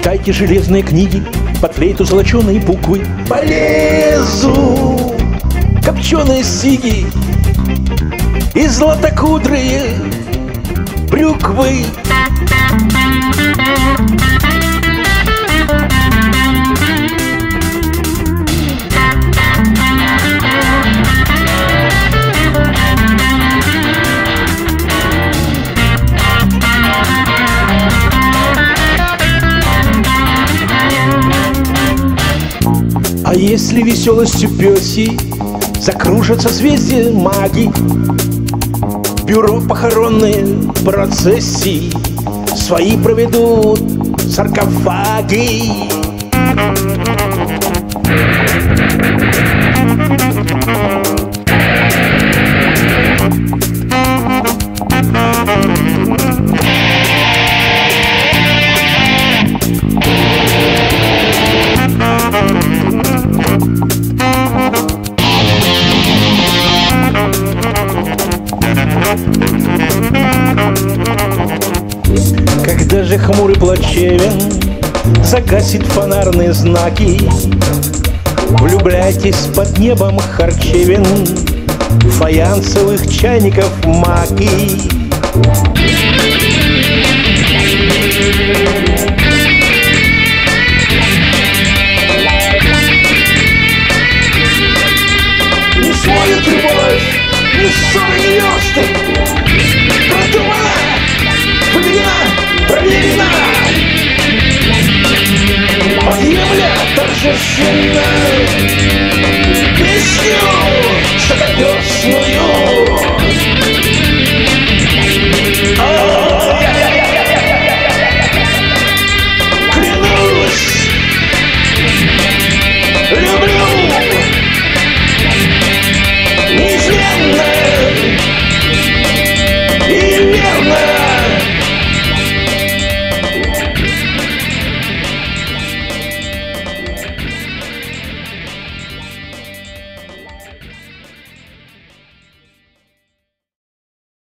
Читайте железные книги, под флейту золоченые буквы. Полезу копченые сиги и златокудрые брюквы. А если веселостью пёсей закружат созвездия маги, бюро похоронные процессии свои проведут саркофаги. Когда же хмурый плачевен загасит фонарные знаки, влюбляйтесь под небом харчевин фаянсовых чайников маки. Не сводит любовь, не ссоры невесты, продумана, поведена, проверена. Подъемля торжественно.